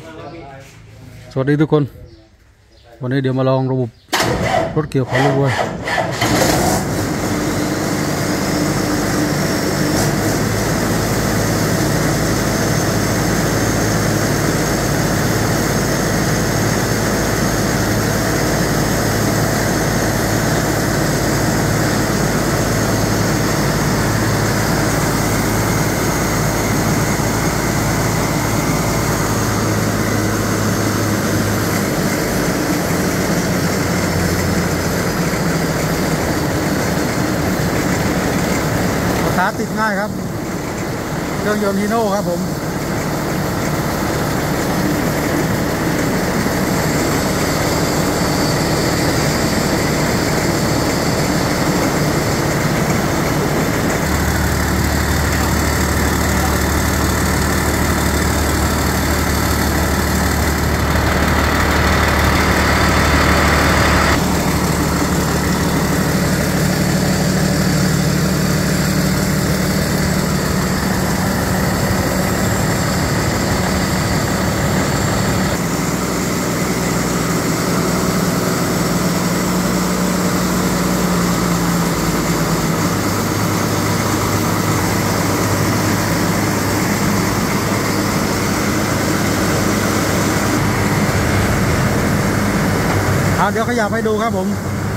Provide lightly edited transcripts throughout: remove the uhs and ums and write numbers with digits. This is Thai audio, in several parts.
สวัสดีทุกคนวันนี้เดี๋ยวมาลองระบบรถเกี่ยวของลูกวัวติดง่ายครับเครื่องยนต์ฮีโน่ครับผมเดี๋ยวขยับให้ดูครับผม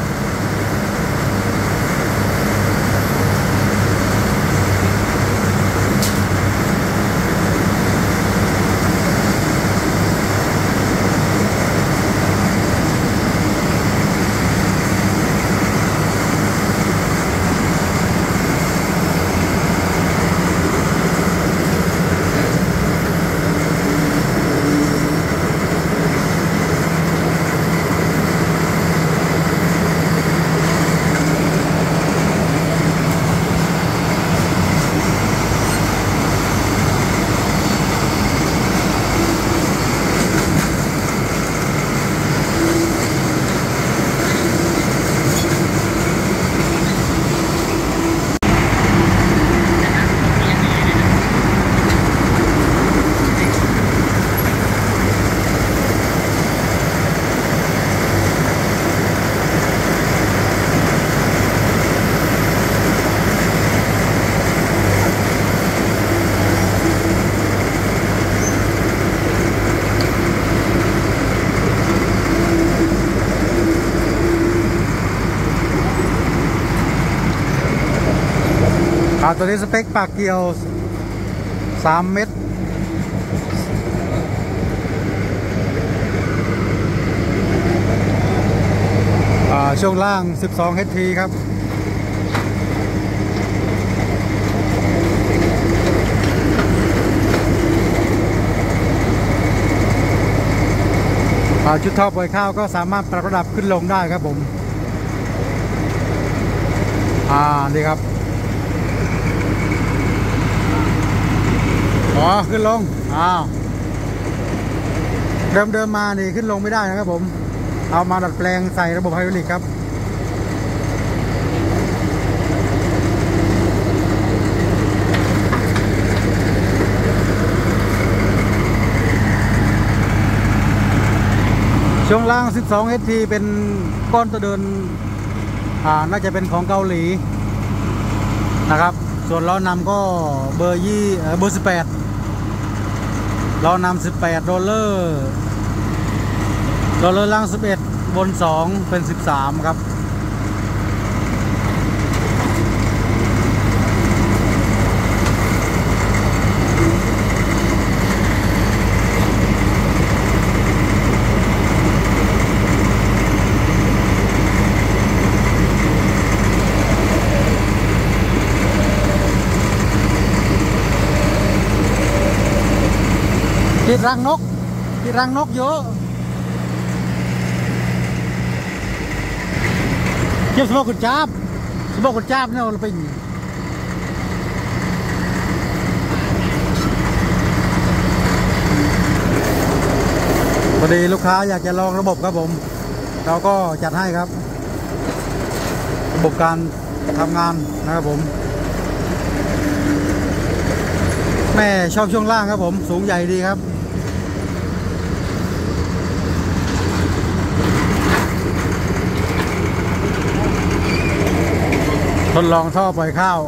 ตัวนี้สเปคปากเกี่ยว3 เมตรช่วงล่าง12 HP ครับชุดท่อปล่อยข้าวก็สามารถปรับระดับขึ้นลงได้ครับผมนี่ครับขึ้นลงเดิมมานี่ขึ้นลงไม่ได้นะครับผมเอามาดัดแปลงใส่ระบบไฮดรอลิกครับช่วงล่าง12 HP เป็นก้อนตัวเดินน่าจะเป็นของเกาหลีนะครับส่วนล้อนำก็เบอร์18ล้อนำ18โรลเลอร์ล่าง11บน2เป็น13ครับติดรังนกเยอะเก็บสมองกุญจับเนี่ยเราไปพอดีลูกค้าอยากจะลองระบบครับผมเราก็จัดให้ครับระบบการทำงานนะครับผมแม่ชอบช่วงล่างครับผมสูงใหญ่ดีครับทดลองท่อปล่อยข้าว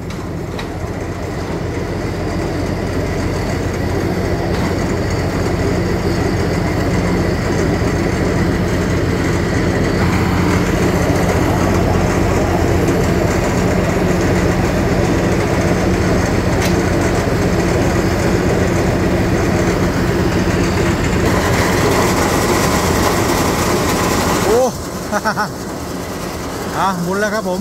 โอ้ หมุนแล้วครับผม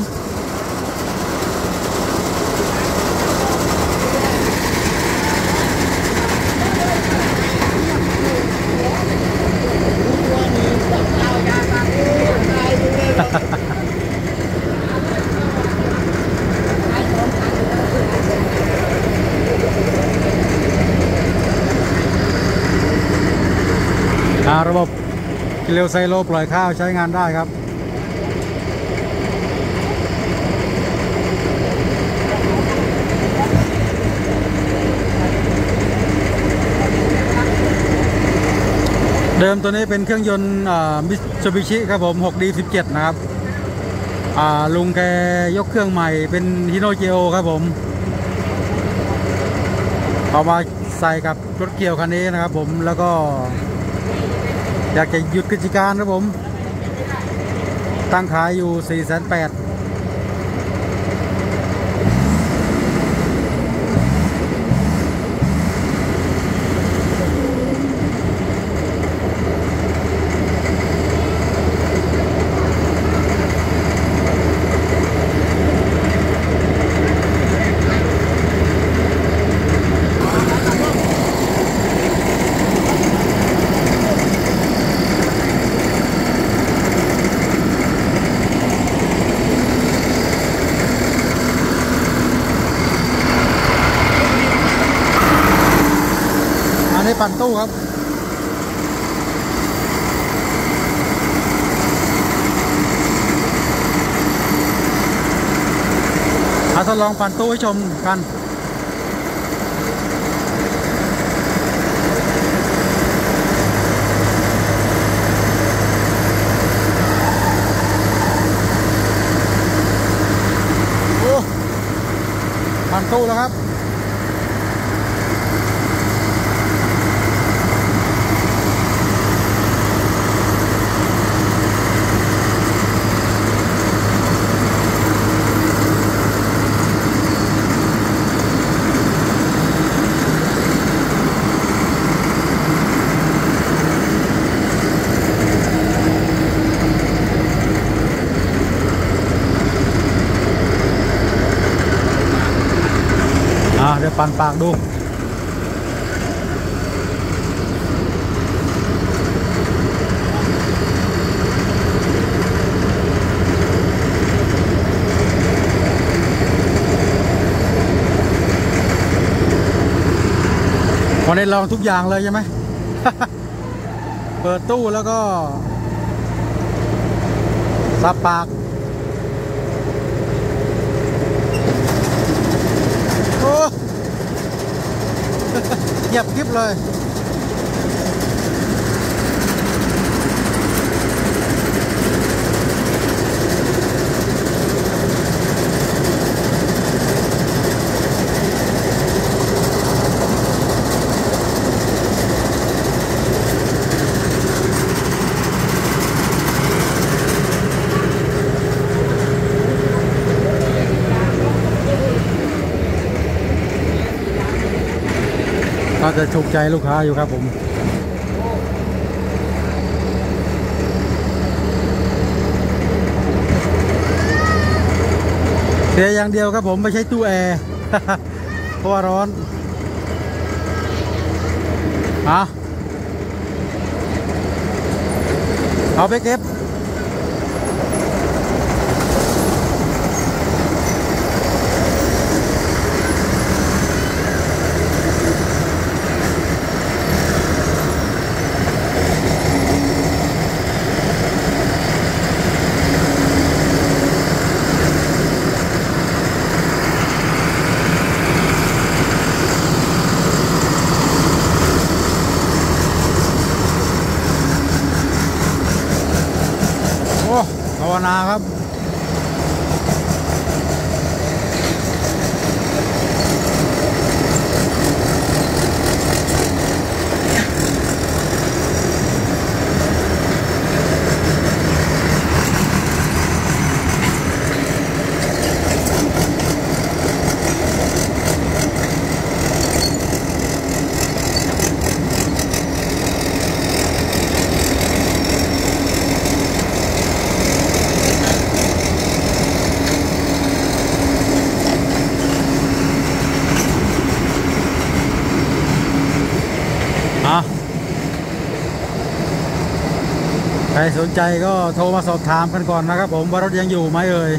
ระบบกิเลวไซโลปล่อยข้าวใช้งานได้ครับเดิมตัวนี้เป็นเครื่องยนต์มิตซูบิชิครับผม 6D17 นะครับลุงแกยกเครื่องใหม่เป็นฮิโนเจโอครับผมเอามาใส่กับรถเกี่ยวคันนี้นะครับผมแล้วก็อยากจะหยุดกิจการครับผมตั้งขายอยู่ 480,000ปั่นตู้ครับทดลองปั่นตู้ให้ชมกันโอ้ปั่นตู้แล้วครับเดี๋ยวปั่นปากดูวันนี้ลองทุกอย่างเลยใช่ไหม เปิดตู้แล้วก็สับปากโอ้เงียบกริบเลยก็จะถูกใจลูกค้าอยู่ครับผมเสียอย่างเดียวครับผมไม่ใช่ตู้แอร์ เพราะว่าร้อนเอาไปเก็บภาวนาครับรสนใจก็โทรมาสอบถามกันก่อนนะครับผมว่ารถยังอยู่ไหมเอ่ย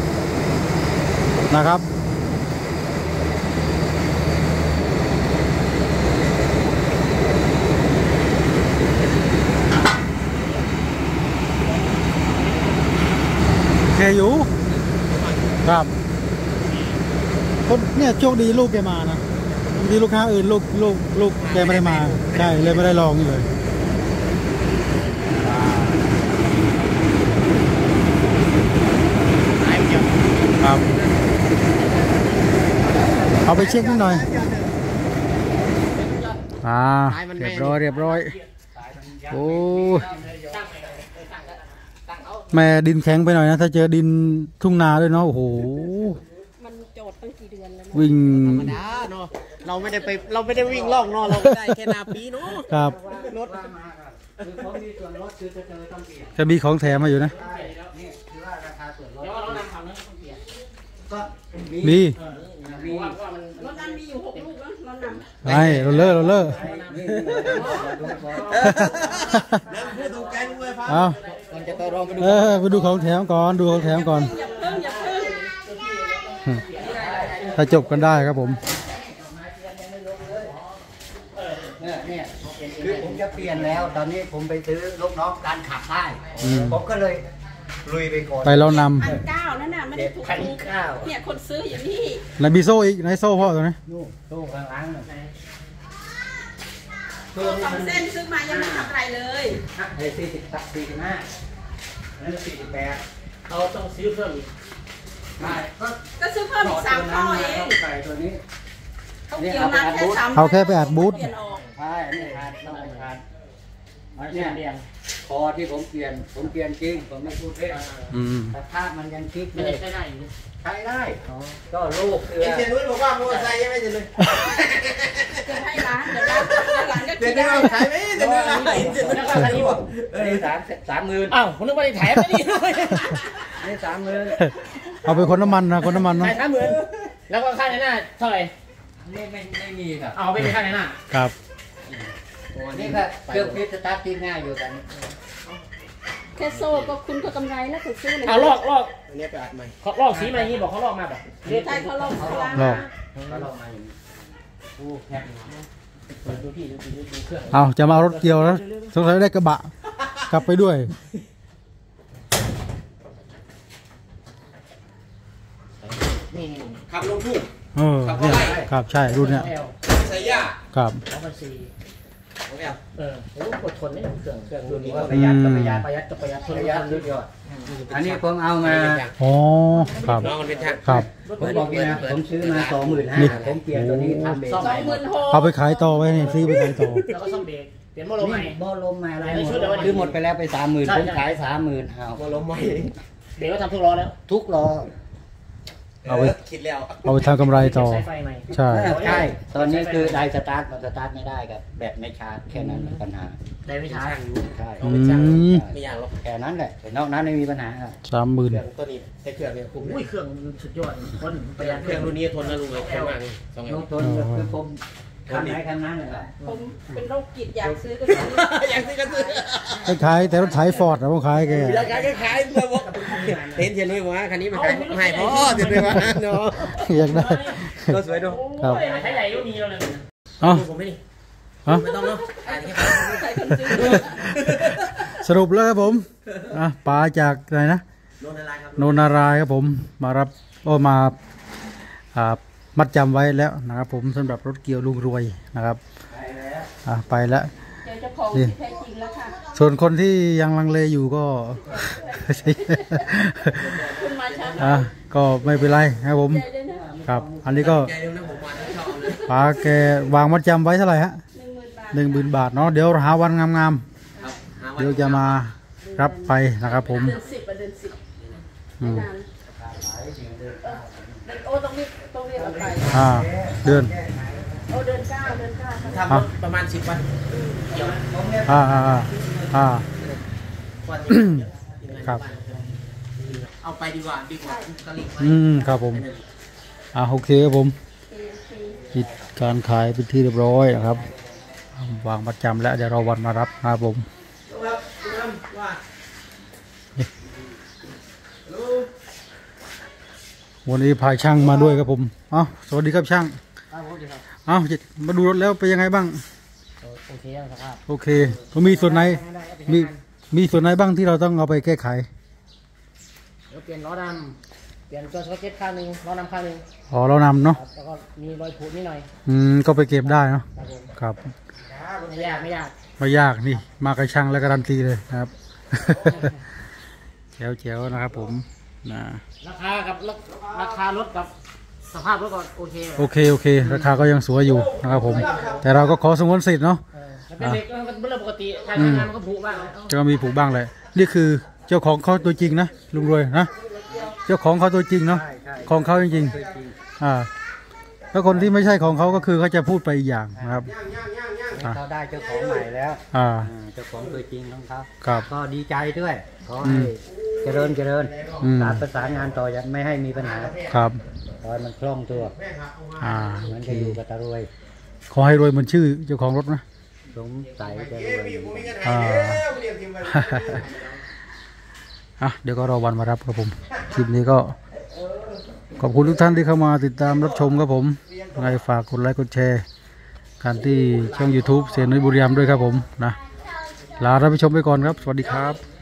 นะครับแค่อยู่ครับคนเนี่ยโชคดีลูกแกมานะบางทีลูกค้าอื่นลูกแกไม่ได้มาใช่เลยไม่ได้ลองเลยครับเอาไปเช็คนิดหน่อยเรียบร้อยโอ้แม่ดินแข็งไปหน่อยนะถ้าเจอดินทุ่งนาด้วยเนาะโอ้โหมันโจทย์ตั้งกี่เดือนแล้ววิ่งธรรมดาเนาะเราไม่ได้วิ่งล่องเนาะเราได้แค่นาปีเนาะครับรถคือของมีส่วนลดคือจะเจอต้องเปลี่ยนจะมีของแถมมาอยู่นะนี่คือว่าราคาส่วนลดเดี๋ยวเรานำทำแล้วต้องเปลี่ยนก็มีรถนั้นมีอยู่6 ลูกแล้วรถนำไอ้เราเลิกเอาไปดูของแถมก่อนถ้าจบกันได้ครับผมเนี่ยคือผมจะเปลี่ยนแล้วตอนนี้ผมไปซื้อลูกน้องการขับได้ผมก็เลยลุยไปก่อนไปเรานำ1,900นั่นน่ะไม่ได้ถูกเนี่ยคนซื้ออย่างนี้นายบีโซ่อีกนายโซ่พ่อตัวนี้โซ่ข้างล่างตัว2 เส้นซื้อมายังไม่ทำอะไรเลยเฮ้ย45นั่น48เขาต้องซื้อเพิ่มอีกไม่ก็ซื้อเพิ่มอีก3 ข้อเองใส่ตัวนี้เขาเกี่ยวมาแค่3 เอาแค่ไปอัดบูทใช่นี่ต้องอัดเนี่ยคอที่ผมเปลี่ยนจริงผมไม่พูดเล่นแต่ถ้ามันยังคิดเลยใช้ได้ก็ลูกเสียนุ้ยบอกว่ามอเตอร์ไซค์ยังไม่เสร็จเลยจะให้ร้านเดี๋ยวร้านก็คิดได้ขายไหมเดี๋ยวร้านไหนเสร็จแล้วก็คันนี้บอก30,000อ้าวผมนึกว่าได้แถมไม่ดีนี่30,000 เอาไปคนน้ำมันนะคนน้ำมันเนาะ 30,000แล้วก็ค่าในหน้าเท่าไหร่ไม่มีครับเอาไปเป็นค่าในหน้าครับนี่ก็เครื่องพิษสตาร์ทที่ง่ายอยู่กันแค่โซ่ก็คุณก็กำไรแล้วถึงซื้อเลยเอาลอกอันนี้ไปอัดใหม่เขาลอกสีมาอย่างนี้บอกเขาลอกมาแบบใช่เขาลอกมาอย่างนี้โอ้แค่ดูที่ดูเครื่องเอาจะมาเอารถเกี่ยวแล้วสงสัยได้กระบะกลับไปด้วยนี่ขับลงทุ่งเนี่ยครับใช่รุ่นเนี้ยใส่ย่าครับโอ้กดทนได้เครื่องรุ่นนี้ประหยัดทนยอดอันนี้ผมเอามาอ๋อครับครับผมบอกนี่นะผมซื้อมา25,000ผมเปลี่ยนตัวนี้ทำเบรกเอาไปขายต่อไว้นี่ซื้อไปขายต่อแล้วก็ซ่อมเบรกเปลี่ยนโมโลใหม่อะไรคือหมดไปแล้วไป30,000ผมขาย30,000เอาโมโลใหม่เบรกก็ทำทุกล้อแล้วทุกล้อเอาไปทำกำไรต่อใช่ตอนนี้คือไดสตาร์ทมันสตาร์ทไม่ได้กับแบตไม่ชาร์จแค่นั้นปัญหาไดไม่ชาร์จใช่ไม่อยากหรอกแค่นั้นแหละแต่นอกนั้นไม่มีปัญหา 30,000 ตัวนี้ใช้เครื่องเนี่ยคุ้มเครื่องสุดยอดคนประหยัดเครื่องรุ่นนี้ทนนะลุงเลยทนมากทนคือผมทำไหนทำนั้นเลยผมเป็นโรคจิตอยากซื้อก็ซื้ออยากซื้อก็ซื้อขายแต่รถไถฟอร์ดนะพวกขายแกอยากขายเมื่อวานเห็นเทียนด้วยว่าคันนี้มันขายให้พ่อเทียนด้วยว่าเนาะอยากได้ก็สวยดูครับใช้ใหญ่ก็มีแล้วเลยอ๋อผมไม่ดิไม่ต้องเนาะสรุปแล้วครับผมปลาจากไหนนะโนนารายครับผมมารับมามัดจำไว้แล้วนะครับผมสำหรับรถเกี่ยวลุงรวยนะครับไปแล้วส่วนคนที่ยังลังเลอยู่ก็ก็ไม่เป็นไรครับผมครับอันนี้ก็ปาแกวางมัดจำไว้เท่าไหร่ฮะ10,000 บาทเนาะเดี๋ยวหาวันงามๆเดี๋ยวจะมารับไปนะครับผมโอ้ตรงนี้ไปเดือนโอ้เดือน9 ทำประมาณ10 วันครับเอาไปดีกว่ากะลิครับผมโอเคครับผมปิดการขายเป็นที่เรียบร้อยนะครับวางประจำแล้วเดี๋ยวเราวันมารับนะครับผมวันนี้พาช่างมาด้วยครับผมเอ้าสวัสดีครับช่างครับผมดีครับเอ้ามาดูรถแล้วเป็นยังไงบ้างโอเคแล้วครับโอเคมีส่วนไหนมีส่วนไหนบ้างที่เราต้องเอาไปแก้ไขเดี๋ยวเปลี่ยนล้อดำเปลี่ยนตัวสเก็ตข้างหนึ่งล้อดำข้างหนึ่งอ๋อเรานำเนาะแล้วก็มีรอยผุนิดหน่อยก็ไปเก็บได้เนาะครับผมครับไม่ยากไม่ยากไม่ยากนี่มากับช่างแล้วการันตีเลยนะครับ แจ๋วๆนะครับผมนะราคากับราคารถกับสภาพรถก็โอเคโอเคราคาก็ยังสวยอยู่นะครับผม แต่เราก็ขอสงวนสิทธิ์เนาะมันเป็นเด็กมันเป็นเรื่องปกติการทำงานมันก็ผุบ้างจะมีผูกบ้างเลยนี่คือเจ้าของเขาตัวจริงนะลุงรวยนะเจ้าของเขาตัวจริงเนาะของเขาจริงๆแล้วคนที่ไม่ใช่ของเขาก็คือเขาจะพูดไปอีกอย่างนะครับเขาได้เจ้าของใหม่แล้วเจ้าของตัวจริงของเขาครับก็ดีใจด้วยขอให้เจริญการประสานงานต่อจะไม่ให้มีปัญหาครับขอให้มันคล่องตัว เหมือนจะอยู่กับตารวยขอให้รวยเหมือนชื่อเจ้าของรถนะสงสัยจะรวยเดี๋ยวก็รอวันมารับครับผมคลิปนี้ก็ขอบคุณทุกท่านที่เข้ามาติดตามรับชมครับผมไงฝากกดไลค์กดแชร์การที่ช่อง YouTube เสียนุ้ยบุรีรัมย์ด้วยครับผมนะลาท่านผู้ชมไปก่อนครับสวัสดีครับ